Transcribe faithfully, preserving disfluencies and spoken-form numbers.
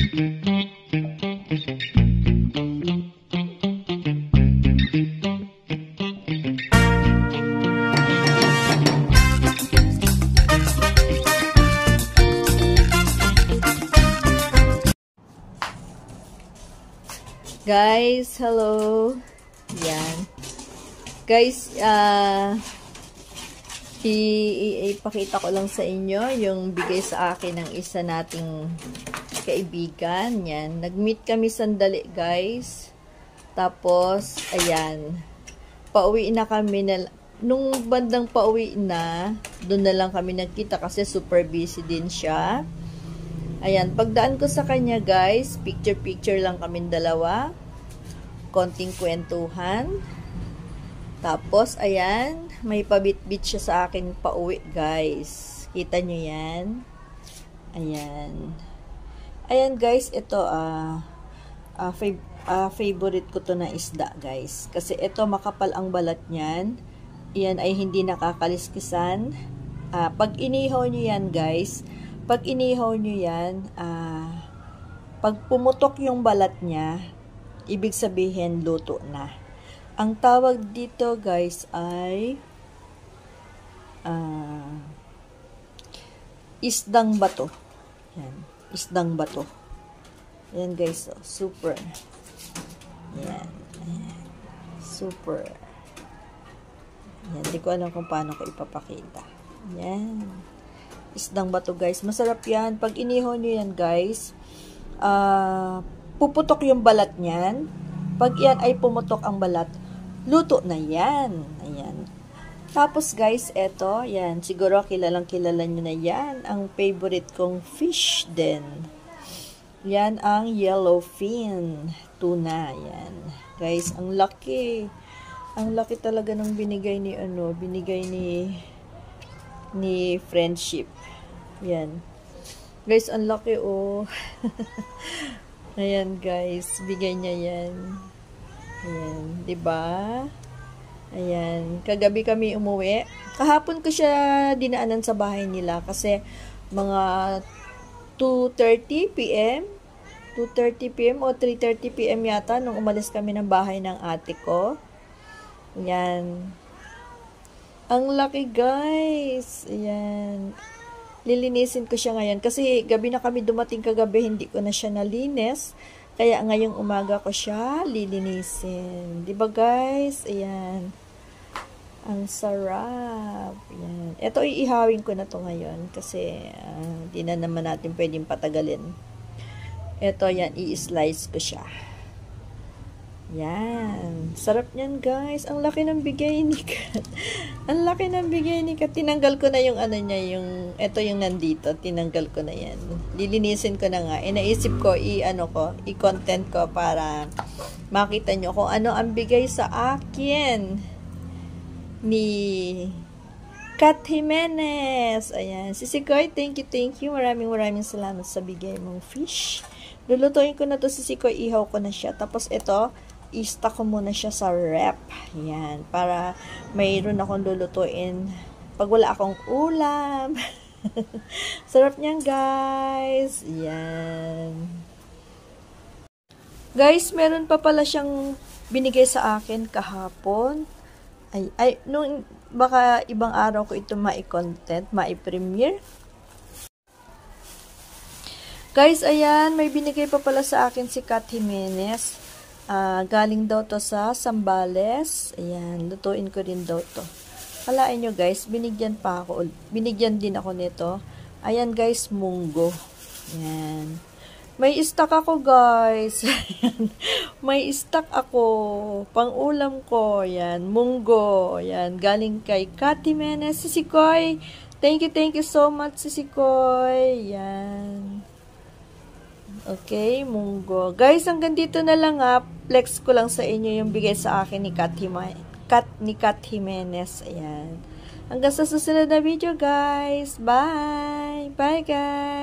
Guys, hello. Yan. Guys, ah, uh, ipakita ko lang sa inyo yung bigay sa akin ng isa nating kaibigan. Yan. Nag-meet kami sandali, guys. Tapos, ayan. Pauwi na kami na, nung bandang pauwi na, doon na lang kami nagkita kasi super busy din siya. Ayan, pagdaan ko sa kanya, guys, picture-picture lang kami dalawa. Konting kwentuhan. Tapos, ayan, may pabit-bit siya sa akin pauwi, guys. Kita nyo yan? Ayan. Ayan, guys, ito, ah, uh, uh, fav uh, favorite ko to na isda, guys. Kasi ito, makapal ang balat niyan. Yan ay hindi nakakaliskisan. Uh, pag inihaw nyo yan, guys, pag inihaw nyo yan, uh, pag pumutok yung balat niya, ibig sabihin, luto na. Ang tawag dito, guys, ay uh, isdang bato. Yan. Isdang bato. Yan, guys. Oh, super. Yan. Ayan. Super. Yan. Hindi ko alam kung paano ko ipapakita. Yan. Isdang bato, guys. Masarap yan. Pag inihaw nyo yan, guys, uh, puputok yung balat niyan. Pag yan ay pumutok ang balat, luto na yan. Ayan. Tapos, guys, eto, yan. Siguro kilalang kilala nyo na yan. Ang favorite kong fish din. Yan ang yellowfin tuna. Yan. Guys, ang laki. Ang laki talaga ng binigay ni, ano, binigay ni, ni friendship. Yan. Guys, ang laki, oh. Ayan, guys. Bigay niya yan. Ayan. Diba? Ayan. Kagabi kami umuwi. Kahapon ko siya dinaanan sa bahay nila kasi mga two thirty p m two thirty p m o three thirty p m yata nung umalis kami ng bahay ng ate ko. Ayan. Ang laki, guys. Ayan. Lilinisin ko siya ngayon. Kasi gabi na kami dumating kagabi, hindi ko na siya nalinis. Kaya ngayong umaga ko siya lilinisin. Diba, guys? Ayan. Ang sarap. Ayan. Ito, iihawin ko na to ngayon. Kasi, uh, di na naman natin pwedeng patagalin. Ito, yan. I-slice ko siya. Yan. Sarap niyan, guys. Ang laki ng bigay ni Kat. Ang laki ng bigay ni Kat. Tinanggal ko na yung ano niya, yung, ito yung nandito. Tinanggal ko na yan. Lilinisin ko na nga. E, naisip ko, i-ano ko, i-content ko para makita nyo kung ano ang bigay sa akin ni Kat Jimenez. Ayan. Sisi Koy, thank you, thank you. Maraming maraming salamat sa bigay mong fish. Lulutuin ko na to, Sisi Koy. Ihaw ko na siya. Tapos ito, i-stock ko muna siya sa rep. Yan. Para mayroon akong lulutuin pag wala akong ulam. Sarap niyan, guys. Yan. Guys, meron pa pala siyang binigay sa akin kahapon. Ay, ay, nung baka ibang araw ko ito mai-content, mai-premiere. Guys, ayan, may binigay pa pala sa akin si Kat Jimenez. Uh, galing daw to sa Sambales. Ayan, lutuin ko rin daw to. Kalain nyo, guys, binigyan pa ako. Binigyan din ako nito. Ayan, guys, munggo. Ayan. May stock ako, guys. Ayan. May stock ako. Pang-ulam ko. Ayan, munggo. Ayan, galing kay Kat Jimenez. Sisi Koy. Thank you, thank you so much, Sisi Koy. Ayan. Okay, munggo. Guys, hanggang dito na lang ha. Flex ko lang sa inyo yung bigay sa akin ni Kat, Kat, ni Kat Jimenez. Ayan. Hanggang sa susunod na video, guys. Bye! Bye, guys!